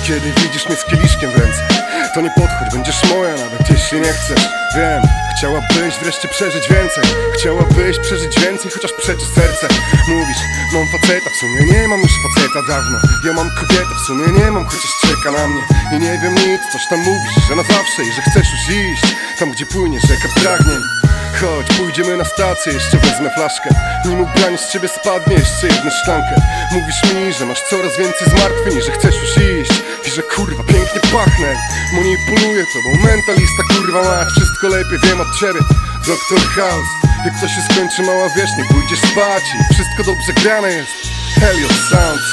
Kiedy widzisz mnie z kieliszkiem w ręce, to nie podchodź, będziesz moja nawet jeśli nie chcesz. Wiem, chciałabyś wreszcie przeżyć więcej. Chciałabyś przeżyć więcej, chociaż przeczy serce. Mówisz, mam faceta, w sumie nie mam już faceta dawno. Ja mam kobietę, w sumie nie mam, chociaż czeka na mnie. I nie wiem nic, coś tam mówisz, że na zawsze i że chcesz już iść tam, gdzie płynie rzeka pragnień. Chodź, pójdziemy na stację, jeszcze wezmę flaszkę. Nim ubranie z ciebie spadnie, jeszcze jedną szklankę. Mówisz mi, że masz coraz więcej zmartwień i że chcesz już iść i że kurwa pięknie pachnę. Manipuluję tobą, mentalista kurwa mać. Wszystko lepiej wiem od ciebie, Dr. House. Jak to się skończy mała wiesz, nie pójdziesz spać i wszystko dobrze grane jest. Elliot Sounds.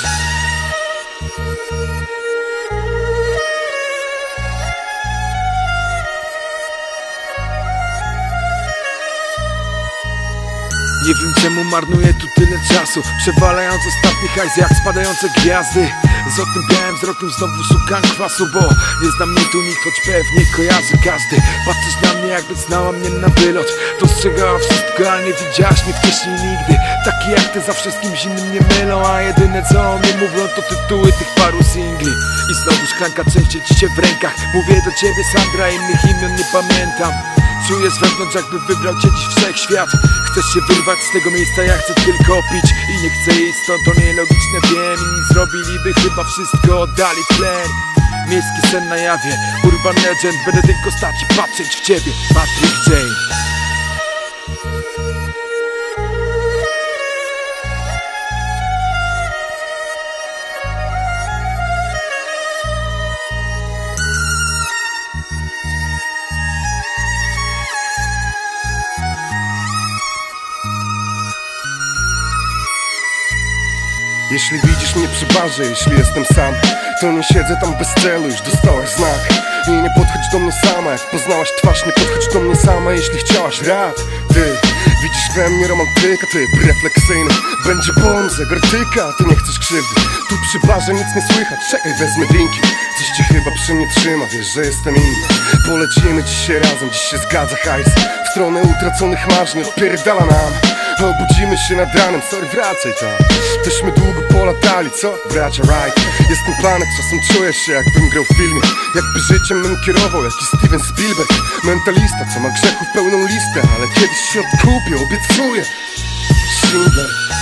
Nie wiem czemu marnuję tu tyle czasu, przewalając ostatni hajs jak spadające gwiazdy. Z otępiałym wzrokiem znowu szukam kwasu, bo nie zna mnie tu nikt, choć pewnie kojarzy każdy. Patrzysz na mnie jakby znała mnie na wylot. Dostrzegała wszystko, ale nie widziałaś mnie wcześniej nigdy. Taki jak ty zawsze z kimś innym nie mylą, a jedyne co o mnie mówią to tytuły tych paru singli. I znowu szklanka częściej ci się w rękach. Mówię do ciebie Sandra, innych imion nie pamiętam. Czuję z wewnątrz jakby wybrał cię dziś wszechświat. Chcesz się wyrwać z tego miejsca, ja chcę tylko pić i nie chcę iść stąd, to nielogiczne wiem. Inni zrobiliby chyba wszystko, oddali tlen. Miejski sen na jawie, urban legend. Będę tylko stać i patrzeć w ciebie, Patrick Jane. Jeśli widzisz mnie przy barze, jeśli jestem sam, to nie siedzę tam bez celu, już dostałaś znak. I nie podchodź do mnie sama, jak poznałaś twarz. Nie podchodź do mnie sama, jeśli chciałaś rad. Ty widzisz we mnie romantyka, ty refleksyjny. Będzie bon, zegartyka, ty nie chcesz krzywdy. Tu przy barze nic nie słychać, czekaj wezmę drinki. Coś cię chyba przy mnie trzyma, wiesz, że jestem inny. Polecimy dzisiaj razem, dziś się zgadza hajs. W stronę utraconych marzeń odpierdala nam. Obudzimy się nad ranem, sorry wracaj tam. Tośmy długo polatali, co? Bracia Wright. Jestem planet, czasem czuję się jakbym grał w filmie. Jakby życiem mym kierował jakiś Steven Spielberg. Mentalista, co ma grzechów pełną listę, ale kiedyś się odkupię, obiecuję. Schindler.